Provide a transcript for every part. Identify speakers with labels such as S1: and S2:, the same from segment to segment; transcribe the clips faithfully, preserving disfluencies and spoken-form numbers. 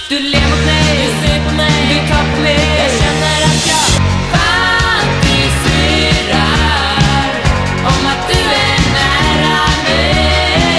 S1: Du ler mot mig, du ser på mig, du tar på mig. Jag känner att jag fantiserar om att du är nära mig.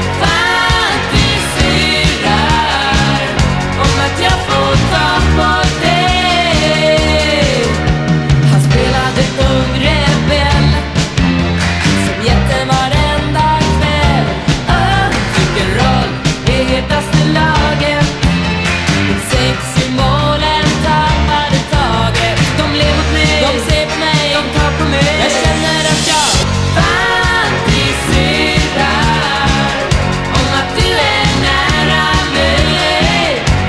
S1: Fantiserar om att jag får ta på dig. Han spelade ung rebell som jätten varenda kväll. Oh, fick en roll i hetaste laget. Sex i målen tappade taget. De ler mot mig, de ser på mig, de tar på mig. Jag känner att jag fantiserar om att du är nära mig.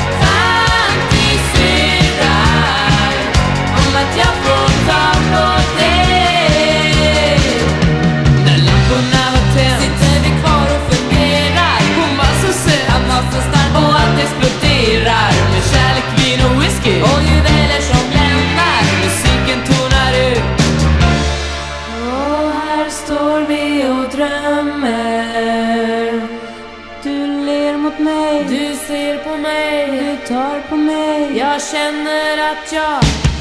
S1: Fantiserar om att jag får ta på dig. När lamporna var tänd sitter vi kvar och fungerar. Hon var så söt, han var så stark och allt exploderar. Med kärlek, vin och whisky och juveler som lämnar. Musiken tonar ut. Och här står vi och drömmer. Du ler mot mig, du ser på mig, du tar på mig. Jag känner att jag